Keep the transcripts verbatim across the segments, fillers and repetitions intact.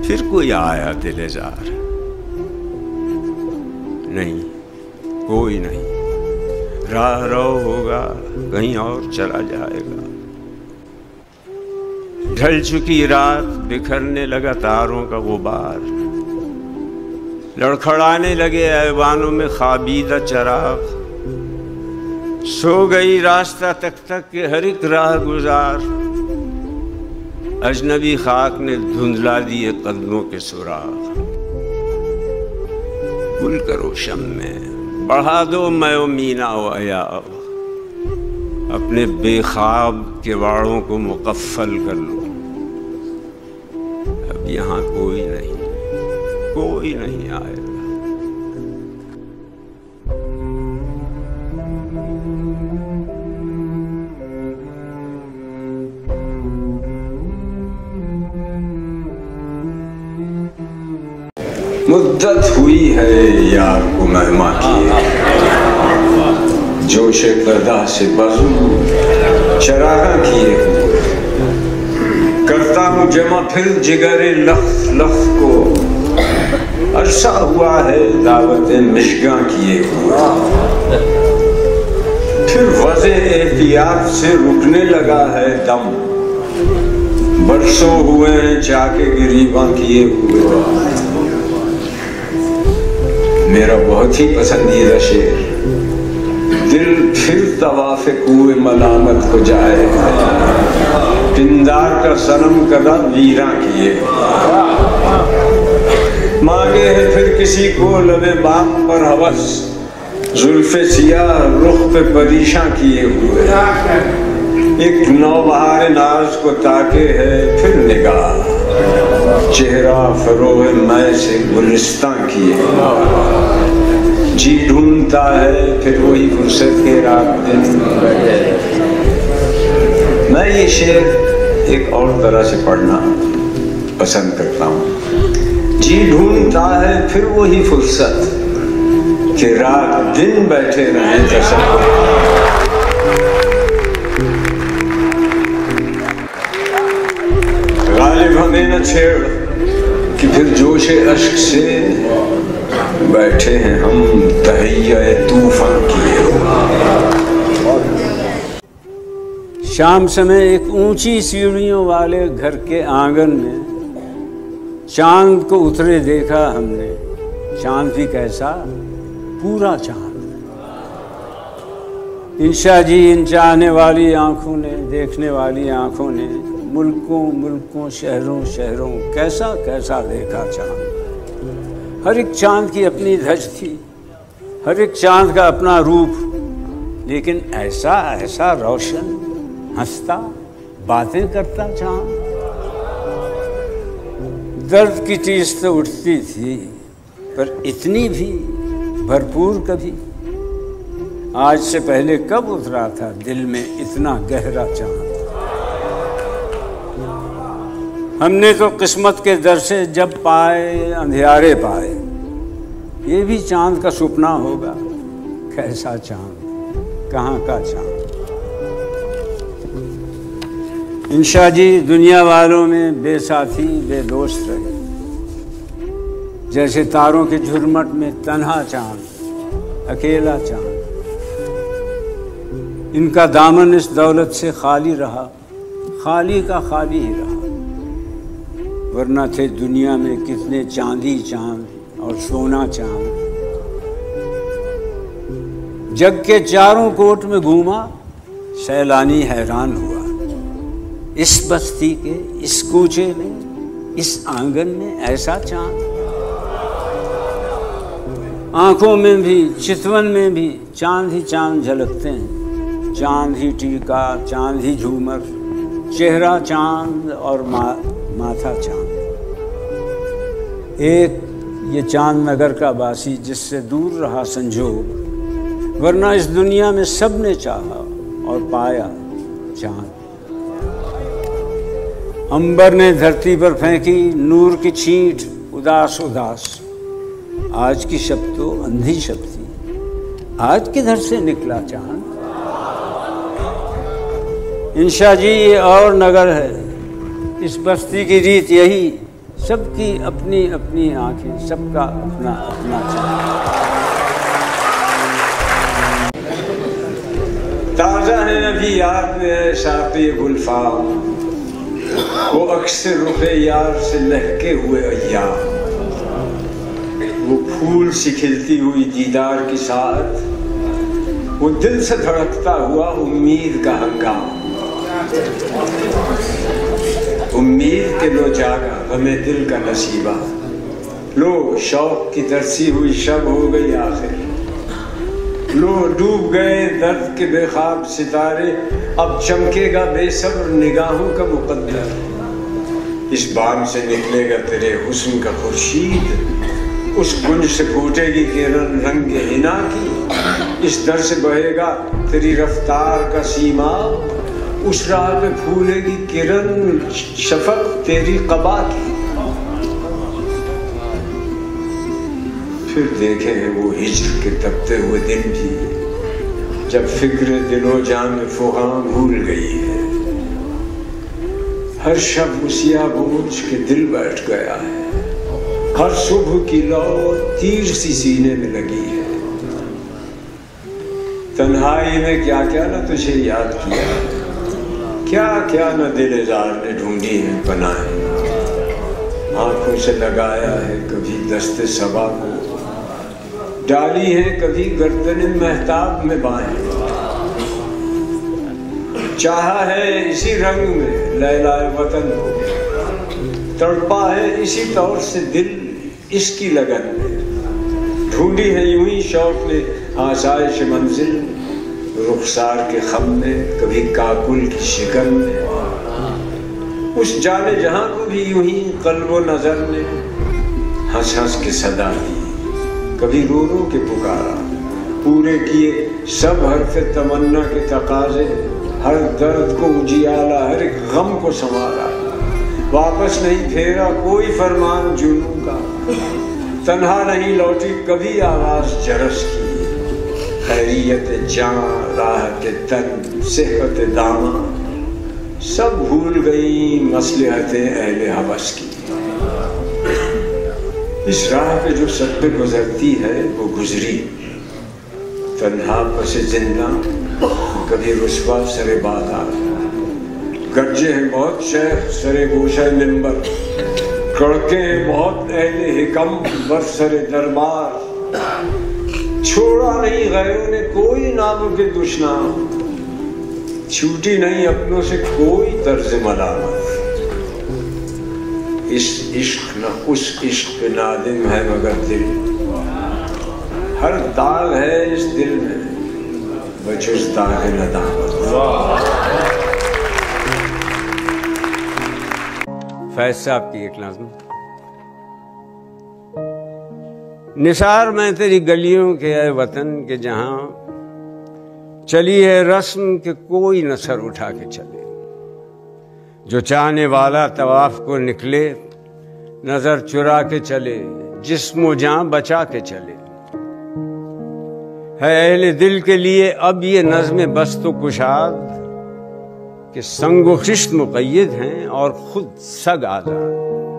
پھر کوئی آیا دل زار، نہیں کوئی نہیں، راہ رو ہوگا کہیں اور چلا جائے گا۔ ڈھل چکی رات بکھرنے لگا تاروں کا غبار، لڑکھڑانے لگے ایوانوں میں خوابیدہ چراغ، سو گئی راستہ تک تک کہ ہر ایک راہ گزار، اجنبی خاک نے دھندلا دیے قدموں کے سراغ۔ گل کرو شم میں بڑھا دو میں و مینا و عیاء، اپنے بے خواب کے واڑوں کو مقفل کر لو، اب یہاں کوئی نہیں، کوئی نہیں آئے گا۔ مدت ہوئی ہے یار کو مہماں کیے، جوش قدا سے بزم چراغاں کیے، کرتا ہوں جمع پھر جگر لخ لخ کو، عرصہ ہوا ہے دعوت مشگاں کیے ہوئے، پھر وضع احتیاط سے رکنے لگا ہے دم، برسوں ہوئے ہیں چاکے گریباں کیے ہوئے۔ میرا بہت ہی پسندیدہ شعر، دل پھر طواف کوئے ملامت کو جائے، پندار کا صنم کدا ویراں کیے، مانگے ہے پھر کسی کو لب بام پر ہوس، زلف سیاہ رخ پہ پریشاں کیے ہوئے، ایک نوبہار ناز کو تاکے ہے پھر نگاہ، چہرہ فروغ میں سے گلستان کیے، جی ڈھونڈتا ہے پھر وہی فرصت کے رات دن بیٹھے۔ میں یہ شعر ایک اور طرح سے پڑھنا پسند کرتا ہوں، جی ڈھونڈتا ہے پھر وہی فرصت کہ رات دن بیٹھے رہیں تصور۔ غالب ہمیں نہ چھیڑ کہ پھر جوش اشک سے بیٹھے ہیں ہم تہیہ طوفان کیے۔ شام سمے ایک اونچی سیڑھیوں والے گھر کے آنگن میں چاند کو اترے دیکھا ہم نے، چاند بھی کیسا، پورا چاند۔ انشا جی ان چاہنے والی آنکھوں نے، دیکھنے والی آنکھوں نے، ملکوں ملکوں شہروں شہروں کیسا کیسا دیکھا چاند۔ ہر ایک چاند کی اپنی دھج تھی، ہر ایک چاند کا اپنا روپ، لیکن ایسا ایسا روشن، ہنستا، باتیں کرتا چاند۔ درد کی ٹیس تو اٹھتی تھی، پر اتنی بھی بھرپور کبھی، آج سے پہلے کب اترا تھا دل میں اتنا گہرا چاند۔ ہم نے تو قسمت کے در سے جب پائے اندھیارے پائے، یہ بھی چاند کا سپنا ہوگا، کیسا چاند، کہاں کا چاند۔ انشا جی دنیا والوں میں بے ساتھی بے دوست رہے، جیسے تاروں کے جھرمٹ میں تنہا چاند، اکیلا چاند۔ ان کا دامن اس دولت سے خالی رہا، خالی کا خالی ہی رہا، ورنہ تھے دنیا میں کتنے چاندی چاند اور سونا چاند۔ جگ کے چاروں کوٹ میں گھوما، سیلانی حیران ہوا، اس بستی کے اس کوچے میں اس آنگن میں ایسا چاند۔ آنکھوں میں بھی چتون میں بھی چاند ہی چاند جھلکتے ہیں، چاند ہی ٹیکا، چاند ہی جھومر، چہرہ چاند اور ماتھا چاند۔ ایک یہ چاند نگر کا باسی جس سے دور رہا سنجوگ، ورنہ اس دنیا میں سب نے چاہا اور پایا چاند۔ عنبر نے دھرتی پر پھینکی نور کی چھینٹ، اداس اداس، آج کی شب تو اندھی شب تھی، آج کدھر سے نکلا چاند۔ انشا جی یہ اور نگر ہے، اس بستی کی ریت یہی، سب کی اپنی اپنی آنکھیں، سب کا اپنا اپنا چہرہ۔ تازہ ہے ابھی یاد میں ہے ساقی گلفام، وہ اکثر رخ یار سے لہکے ہوئے ایام، وہ پھول سی کھلتی ہوئی دیدار کی ساتھ، وہ دل سے دھڑکتا ہوا امید کا ہنگام، امید کے لو جاگا ہمیں دل کا نصیبہ، لو شوق کی ترسی ہوئی شب ہو گئی آخر، لو ڈوب گئے درد کے بے خواب ستارے، اب چمکے گا بے صبر نگاہوں کا مقدر، اس بام سے نکلے گا تیرے حسن کا خورشید، اس گنج سے پھوٹے گی کرن رنگ حنا کی، اس در سے بہے گا تیری رفتار کا سیما، اس راہ پہ پھولے گی کرن شفق تیری قبا کی، پھر دیکھے ہیں وہ ہجر کے تپتے ہوئے دن بھی، جب فکر دل و جان میں فغاں بھول گئی ہے، ہر شب سیاہ بوجھ کے دل بیٹھ گیا ہے، ہر صبح کی لو تیر سی سینے میں لگی ہے، تنہائی میں کیا کیا نہ تجھے یاد کیا، کیا کیا نہ دل زار نے ڈھونڈی ہے پناہیں، آنکھوں سے لگایا ہے کبھی دست صبا کو، ڈالی ہے کبھی گردن مہتاب میں بائیں، چاہا ہے اسی رنگ میں لیلائے وطن کو، تڑپا ہے اسی طور سے دل اس کی لگن میں، ڈھونڈی ہے یوں ہی شوق نے آسائش منزل، رخسار کے خم میں کبھی کاکل کی شکن میں، اس جانے جہاں کو بھی یوں ہی قلب و نظر نے ہنس ہنس کے صدا دی، کبھی رو رو کے پکارا، پورے کیے سب حرف تمنا کے تقاضے، ہر درد کو اجیالا ہر ایک غم کو سنوارا، واپس نہیں پھیرا کوئی فرمان جنوں کا، تنہا نہیں لوٹی کبھی آواز جرس کی، خیریت جان راحت تن صحت داماں سب بھول گئی مصلحتیں اہل ہوس کی، اس راہ پہ جو سب پہ گزرتی ہے وہ گزری، تنہا پس زندہ کبھی رسوا سر بازار، گرجے ہیں بہت شیخ سر گوشہ منبر، کڑکے ہیں بہت اہل حکم بر سر دربار، چھوڑا نہیں غیروں نے کوئی نام کے دشنام، چھوٹی نہیں اپنوں سے کوئی طرز ملامت، اس عشق نہ اس عشق پہ نادم ہے مگر دل، ہر داغ ہے اس دل میں بجز داغ ندامت۔ فیض صاحب کی ایک نظم۔ نثار میں تیری گلیوں کے اے وطن کے جہاں چلی ہے رسم کہ کوئی نہ سر اٹھا کے چلے، جو چاہنے والا طواف کو نکلے نظر چرا کے چلے، جسم و جان بچا کے چلے، ہے اہل دل کے لیے اب یہ نظم بست و کشاد کہ سنگ و خشت مقید ہیں اور خود سگ آزاد،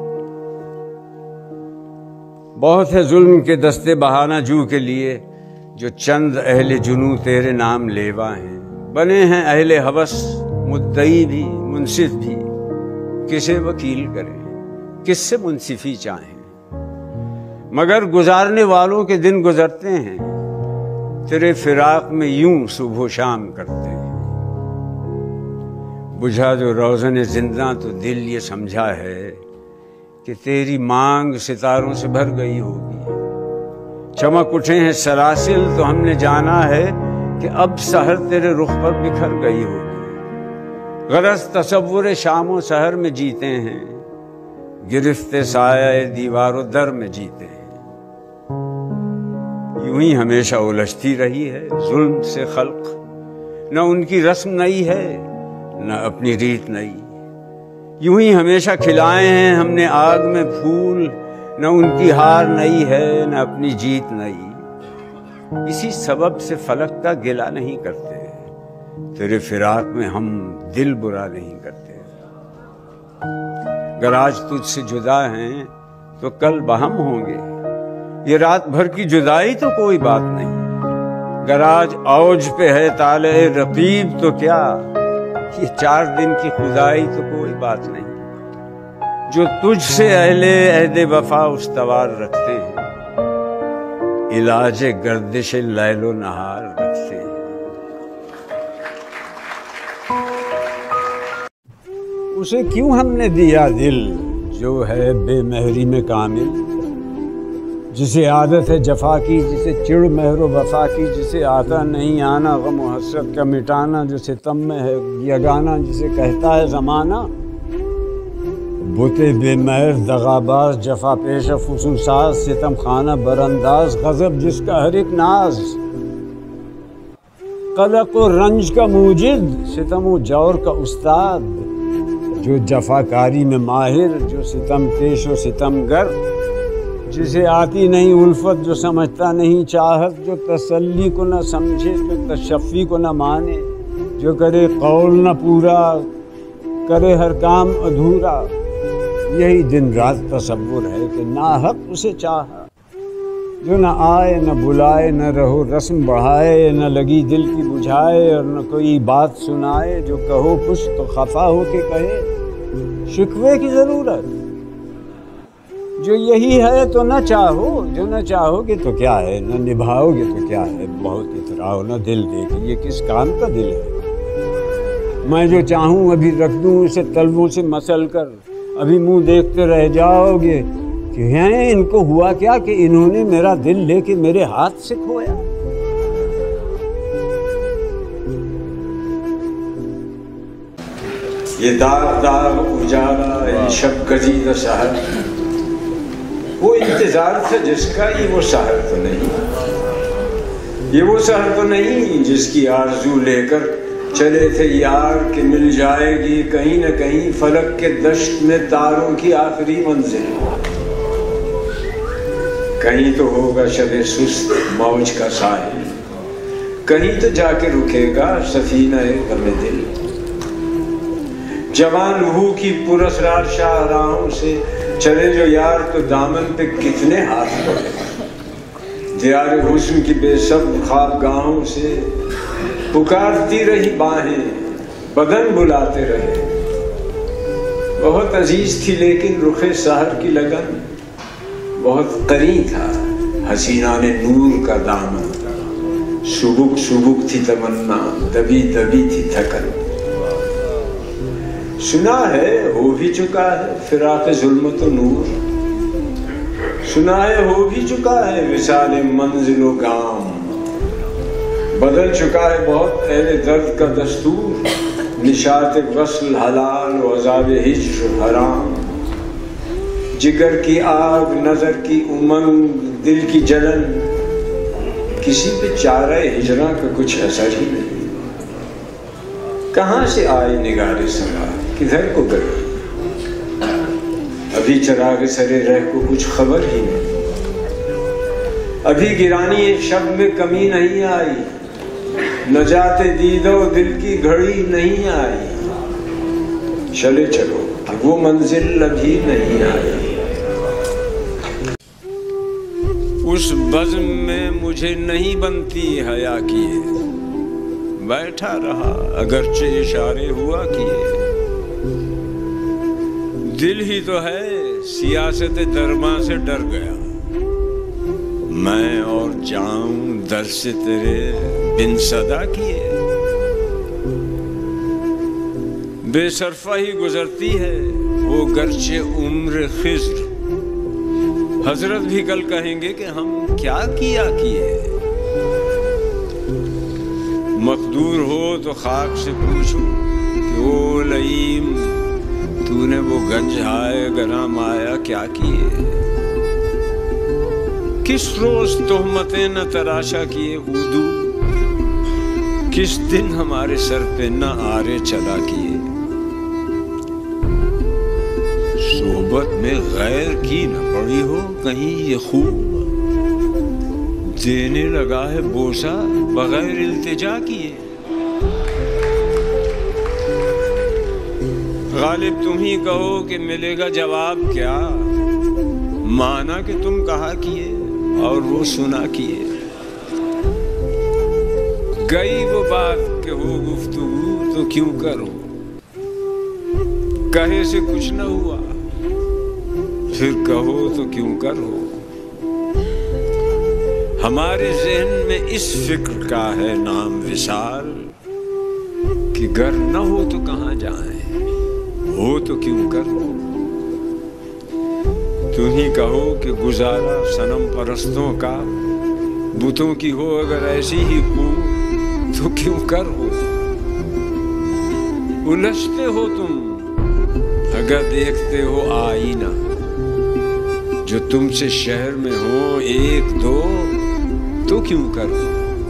بہت ہے ظلم کے دستے بہانہ جو کے لیے، جو چند اہل جنوں تیرے نام لیوا ہیں، بنے ہیں اہل ہوس مدعی بھی منصف بھی، کسے وکیل کریں کس سے منصفی چاہیں، مگر گزارنے والوں کے دن گزرتے ہیں، تیرے فراق میں یوں صبح و شام کرتے ہیں، بجھا جو روزن زندہ تو دل یہ سمجھا ہے کہ تیری مانگ ستاروں سے بھر گئی ہوگی، چمک اٹھے ہیں سلاسل تو ہم نے جانا ہے کہ اب سحر تیرے رخ پر بکھر گئی ہوگی، غرض تصور شام و سحر میں جیتے ہیں، گرفت سایہ دیوار و در میں جیتے ہیں، یوں ہی ہمیشہ الجھتی رہی ہے ظلم سے خلق، نہ ان کی رسم نئی ہے نہ اپنی ریت نئی، یوں ہی ہمیشہ کھلائے ہیں ہم نے آگ میں پھول، نہ ان کی ہار نئی ہے نہ اپنی جیت نئی، اسی سبب سے فلک کا گلہ نہیں کرتے، تیرے فراق میں ہم دل برا نہیں کرتے، گر آج تجھ سے جدا ہیں تو کل بہم ہوں گے. یہ رات بھر کی جدائی تو کوئی بات نہیں، گر آج اوج پہ ہے طالع رقیب تو کیا، یہ چار دن کی خدائی تو کوئی بات نہیں. جو تجھ سے اہل عہد وفا استوار رکھتے ہیں، علاج گردش لیل و نہار رکھتے ہیں. اسے کیوں ہم نے دیا دل جو ہے بے مہری میں کامل، جسے عادت ہے جفا کی، جسے چڑ مہر و وفا کی، جسے آتا نہیں آنا غم و حسرت کا مٹانا، جو ستم میں ہے یگانا، جسے کہتا ہے زمانہ. بتے بے مہر دغاباز جفا پیش فسوساز، ستم خانہ برانداز غضب جس کا ہر ایک ناز. قلق و رنج کا موجد ستم و جور کا استاد، جو جفا کاری میں ماہر، جو ستم پیش و ستم گر، جسے آتی نہیں الفت، جو سمجھتا نہیں چاہت، جو تسلی کو نہ سمجھے، جو تشفی کو نہ مانے، جو کرے قول نہ پورا، کرے ہر کام ادھورا. یہی دن رات تصور ہے کہ ناحق اسے چاہا، جو نہ آئے نہ بلائے، نہ رہو رسم بڑھائے، نہ لگی دل کی بجھائے، اور نہ کوئی بات سنائے. جو کہو کچھ تو خفا ہو کے کہے، شکوے کی ضرورت. جو یہی ہے تو نہ چاہو، جو نہ چاہو گے تو کیا ہے، نہ نبھاؤ گے تو کیا ہے. بہت اتراؤ نہ دل دے کے، یہ کس کام کا دل ہے. میں جو چاہوں ابھی رکھ دوں اسے تلووں سے مسل کر، ابھی منہ دیکھتے رہ جاؤ گے کہ ہیں ان کو ہوا کیا کہ انہوں نے میرا دل لے کے میرے ہاتھ سے کھویا. یہ داغ داغ اجالا یہ شب گزیدہ سحر، وہ انتظار تھا جس کا، یہ وہ سحر تو نہیں، یہ وہ سحر تو نہیں جس کی آرزو لے کر چلے تھے یار کہ مل جائے گی کہیں نہ کہیں فلک کے دشت میں تاروں کی آخری منزل. کہیں تو ہوگا شب سست موج کا ساحل، کہیں تو جا کے رکے گا سفینہ غم دل. جوان روح کی پراسرار شاہراہوں سے چلے جو یار تو دامن پہ کتنے ہاتھ پڑے. دیار حسن کی بے سب خوابگاہوں سے پکارتی رہی باہیں، بدن بلاتے رہے. بہت عزیز تھی لیکن رخ سحر کی لگن، بہت قریب تھا حسینہ نے نور کا دامن. سبک سبک تھی تمنا، دبی دبی تھی تھکن. سنا ہے ہو بھی چکا ہے فراق ظلمت و نور، سنا ہے ہو بھی چکا ہے وصال منزل و گام. بدل چکا ہے بہت اہل درد کا دستور، نشاط وصل حلال و عذاب ہجر حرام. جگر کی آگ، نظر کی امنگ، دل کی جلن، کسی پہ چارہ ہجراں کا کچھ اثر ہی نہیں. کہاں سے آئے نگار سما، کدھر کو گئے، ابھی چراغ سرے رہ کو کچھ خبر ہی نہیں. ابھی گرانی شب میں کمی نہیں آئی، نجات دیدہ و دل کی گھڑی نہیں آئی. چلے چلو کہ وہ منزل ابھی نہیں آئی. اس بزم میں مجھے نہیں بنتی حیا کیے، بیٹھا رہا اگرچہ اشارے ہوا کیے. دل ہی تو ہے سیاست درماں سے ڈر گیا، میں اور جاؤں در سے تیرے بن صدا کیے. بے صرفہ ہی گزرتی ہے وہ گرچہ عمر خضر، حضرت بھی کل کہیں گے کہ ہم کیا کیا کیے. مقدور ہو تو خاک سے پوچھو کہ او لئیم تو نے وہ گنج ہائے گراں مایا کیا کیے. کس روز تہمتیں نہ تراشا کیے اودو، کس دن ہمارے سر پہ نہ آرے چلا کیے. صحبت میں غیر کی نہ پڑی ہو کہیں یہ خوب، دینے لگا ہے بوسہ بغیر التجا کیے. غالب تم ہی کہو کہ ملے گا جواب کیا، مانا کہ تم کہا کیے اور وہ سنا کیے، گئی وہ بات کہ ہو گفتگو تو کیوں کرو، کہے سے کچھ نہ ہوا پھر کہو تو کیوں کرو۔ ہمارے ذہن میں اس فکر کا ہے نام وصال کہ گر نہ ہو تو کہاں جائیں، ہو تو کیوں کرو۔ تم ہی کہو کہ گزارا صنم پرستوں کا، بتوں کی ہو اگر ایسی ہی ہو تو کیوں کرو۔ الجھتے ہو تم اگر دیکھتے ہو آئینہ، جو تم سے شہر میں ہو ایک دو تو کیوں کرو۔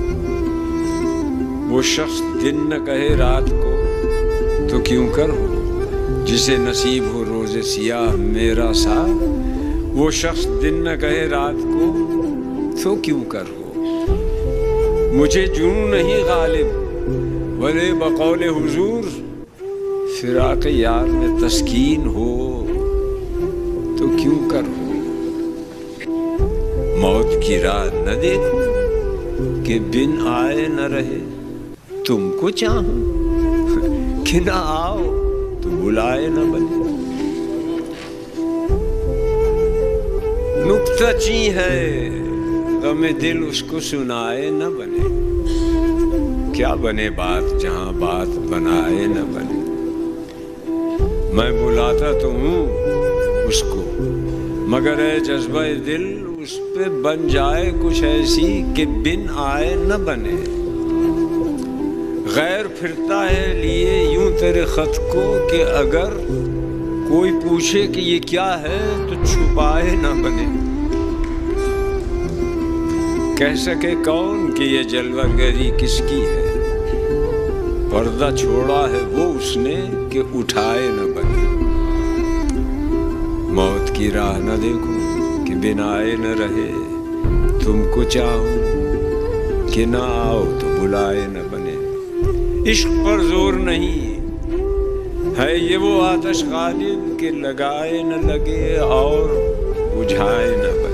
وہ شخص دن نہ کہے رات کو تو کیوں کرو، جسے نصیب ہو روز سیاہ میرا سا، وہ شخص دن نہ کہے رات کو تو کیوں کرو۔ مجھے جنوں نہیں غالب ولے بقول حضور، فراق یار میں تسکین ہو تو کیوں کرو۔ موت کی راہ نہ دیکھو کہ بن آئے نہ رہے، تم کو چاہوں کہ نہ آؤ تو بلائے نہ بنے۔ نکتہ چی ہے غم دل اس کو سنائے نہ بنے، کیا بنے بات جہاں بات بنائے نہ بنے۔ میں بلاتا تو ہوں اس کو مگر اے جذبہ دل اس پہ بن جائے کچھ ایسی کہ بن آئے نہ بنے۔ غیر پھرتا ہے لیے یوں تیرے خط کو کہ اگر کوئی پوچھے کہ یہ کیا ہے تو چھپائے نہ بنے۔ کہہ سکے کون کہ یہ جلوہ گری کس کی ہے، پردہ چھوڑا ہے وہ اس نے کہ اٹھائے نہ بنے۔ موت کی راہ نہ دیکھو کہ بن آئے نہ رہے، تم کو چاہوں کہ نہ آؤ تو بلائے نہ بنے۔ عشق پر زور نہیں ہے یہ وہ آتش غالب کہ لگائے نہ لگے اور بجھائے نہ بنے۔